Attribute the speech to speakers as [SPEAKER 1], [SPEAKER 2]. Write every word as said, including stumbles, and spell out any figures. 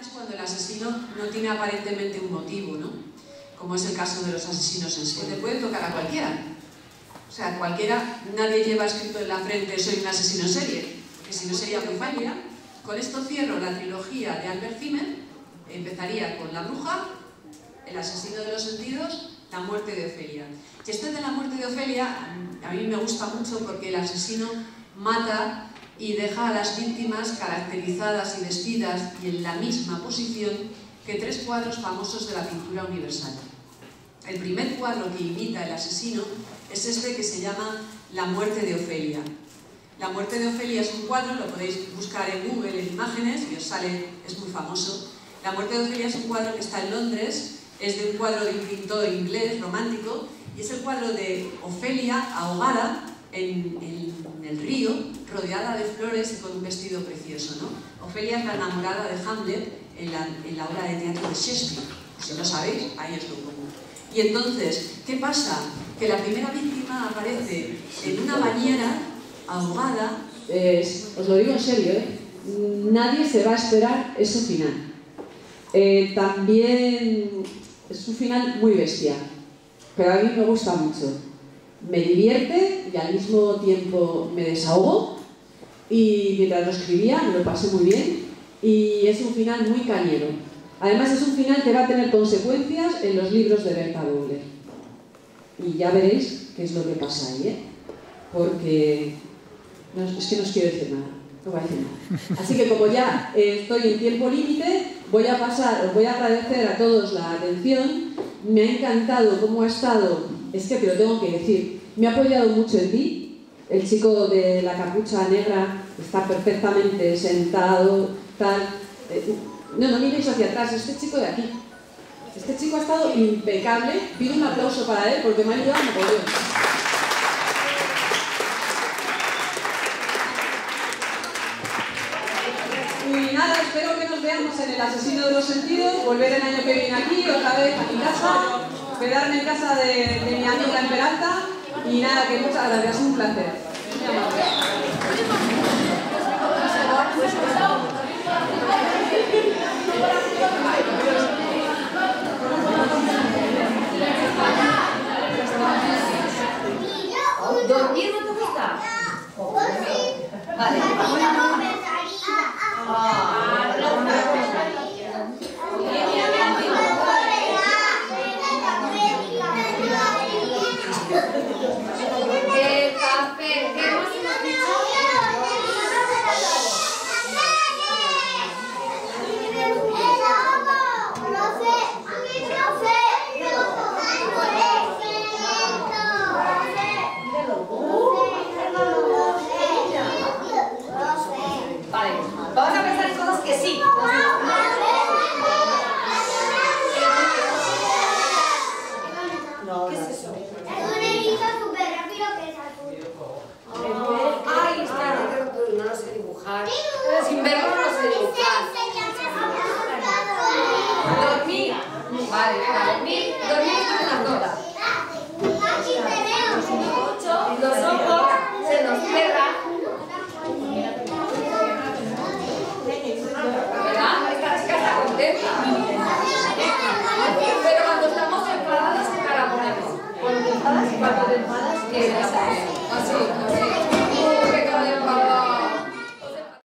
[SPEAKER 1] es cuando el asesino no tiene aparentemente un motivo, ¿no? Como es el caso de los asesinos en serie. Le puede tocar a cualquiera. O sea, cualquiera, nadie lleva escrito en la frente soy un asesino en serie, porque si no sería muy fácil. Con esto cierro la trilogía de Albert Zimmer. Empezaría con La bruja, El asesino de los sentidos, La muerte de Ofelia. Y este de La muerte de Ofelia a mí me gusta mucho porque el asesino mata y deja a las víctimas caracterizadas y vestidas y en la misma posición que tres cuadros famosos de la pintura universal. El primer cuadro que imita el asesino es este que se llama La muerte de Ofelia. La muerte de Ofelia es un cuadro, lo podéis buscar en Google en imágenes y os sale, es muy famoso. La muerte de Ofelia es un cuadro que está en Londres, es de un cuadro de un pintor inglés romántico y es el cuadro de Ofelia ahogada en, en, en el río, rodeada de flores y con un vestido precioso, ¿no? Ofelia es la enamorada de Hamlet en la, en la obra de teatro de Shakespeare. Si lo sabéis, ahí es lo común. Y entonces, ¿qué pasa? Que la primera víctima aparece en una bañera ahogada.
[SPEAKER 2] Eh, os lo digo en serio, ¿eh? Nadie se va a esperar ese final. Eh, también es un final muy bestia, pero a mí me gusta mucho. Me divierte y al mismo tiempo me desahogo, y mientras lo escribía me lo pasé muy bien, y es un final muy cañero. Además es un final que va a tener consecuencias en los libros de Berta Bowler. Y ya veréis qué es lo que pasa ahí, ¿eh? Porque no, es que no os quiero decir nada, no voy a decir nada. Así que como ya eh, estoy en tiempo límite, voy a pasar, os voy a agradecer a todos la atención. Me ha encantado cómo ha estado, es que te lo tengo que decir, me ha apoyado mucho en ti. El chico de la capucha negra está perfectamente sentado, tal. Eh, no, no miréis hacia atrás, este chico de aquí. Este chico ha estado impecable. Pido un aplauso para él porque me ha ayudado a mogollón. Y nada, espero que nos veamos en El asesino de los sentidos, volver el año que viene aquí, otra vez a mi casa, quedarme en casa de, de mi amiga en Peralta, y nada, que muchas gracias, un placer.
[SPEAKER 3] ¿Dormir no te gusta? Vale. Ah, el café, ¿qué hemos dicho? Vale, vamos a pensar en cosas que sí. ¿Qué es eso?
[SPEAKER 4] Es un erizo súper rápido que es azul.
[SPEAKER 3] Ay, espera, no lo sé dibujar.